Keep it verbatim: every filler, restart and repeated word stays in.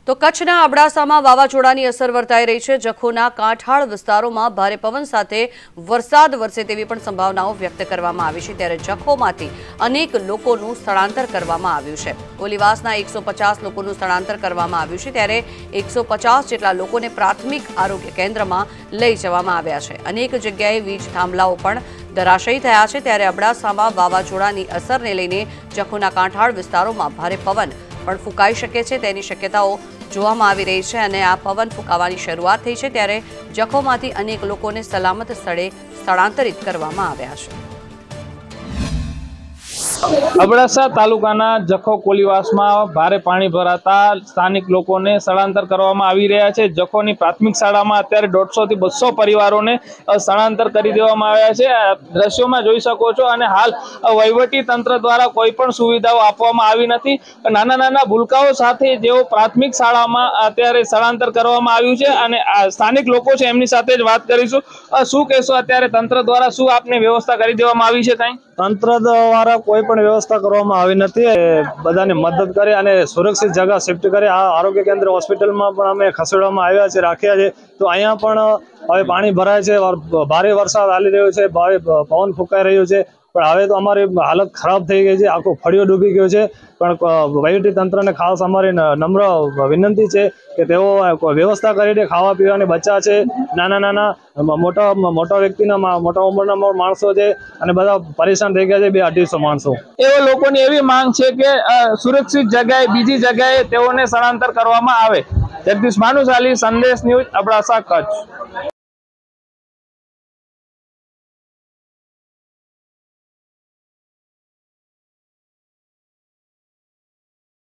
તો કચ્છના અબડાસામાં વાવાઝોડાની અસર વર્તાઈ રહી છે। જખોના કાંઠાળ વિસ્તારોમાં ભારે પવન સાથે વરસાદ વરસે તેવી પણ સંભાવનાઓ વ્યક્ત કરવામાં આવી છે। ત્યારે જખોમાંથી અનેક લોકોનું સ્થળાંતર કરવામાં આવ્યું છે। કોલીવાસના એકસો પચાસ લોકોનું સ્થળાંતર કરવામાં આવ્યું છે, ત્યારે એકસો પચાસ જેટલા લોકોને પ્રાથમિક આરોગ્ય કેન્દ્રમાં લઈ જવામાં આવ્યા છે। અનેક જગ્યાએ વીજ થાંભલાઓ પણ ધરાશયી થયા છે। ત્યારે અબડાસામાં વાવાઝોડાની અસરને લઈને જખોના કાંઠાળ વિસ્તારોમાં ભારે પવન પણ ફૂંકાઈ શકે છે તેની શક્યતાઓ જોવામાં આવી રહી છે અને આ પવન ફૂંકાવાની શરૂઆત થઈ છે। ત્યારે જખોમાંથી અનેક લોકોને સલામત સ્થળે સ્થળાંતરિત કરવામાં આવ્યા છે। અબડાસા તાલુકાના જખો કોલીવાસમાં ભારે પાણી ભરાતા સ્થાનિક લોકોને સ્થળાંતર કરવામાં આવી રહ્યા છે। જખોની પ્રાથમિક શાળામાં અત્યારે દોઢસો થી બસો પરિવારોને સ્થળાંતર કરી દેવામાં આવ્યા છે। દ્રશ્યોમાં જોઈ શકો છો અને હાલ વહીવટી તંત્ર દ્વારા કોઈ પણ સુવિધાઓ આપવામાં આવી નથી। નાના નાના ભૂલકાઓ સાથે જેઓ પ્રાથમિક શાળામાં અત્યારે સ્થળાંતર કરવામાં આવ્યું છે અને સ્થાનિક લોકો છે એમની સાથે જ વાત કરીશું। શું કહેશો, અત્યારે તંત્ર દ્વારા શું આપને વ્યવસ્થા કરી દેવામાં આવી છે? કઈ તંત્ર દ્વારા કોઈ પણ વ્યવસ્થા કરવામાં આવી નથી। બધાને મદદ કરે અને સુરક્ષિત જગ્યા શિફ્ટ કરે। આ આરોગ્ય કેન્દ્ર હોસ્પિટલમાં પણ અમે ખસેડવામાં આવ્યા છે, રાખ્યા છે। તો અહીંયા પણ હવે પાણી ભરાય છે, ભારે વરસાદ ચાલી રહ્યો છે, ભારે પવન ફૂંકાઈ રહ્યો છે, પણ હવે તો અમારી હાલત ખરાબ થઈ ગઈ છે, આખો ફળિયો ડૂબી ગયો છે। પણ વહીવટી તંત્રને ખાસ અમારી નમ્ર વિનંતી છે કે તેઓ વ્યવસ્થા કરીને ખાવા પીવાની બચ્ચા છે, નાના નાના મોટા મોટા વ્યક્તિના મોટા ઉંમરના માણસો છે અને બધા પરેશાન થઈ ગયા છે, બે અઢીસો માણસો। એવા લોકોની એવી માંગ છે કે સુરક્ષિત જગ્યાએ બીજી જગ્યાએ તેઓને સ્થળાંતર કરવામાં આવે। જગદીશ ભાનુશાલી, સંદેશ ન્યૂઝ, અબડાસા, કચ્છ।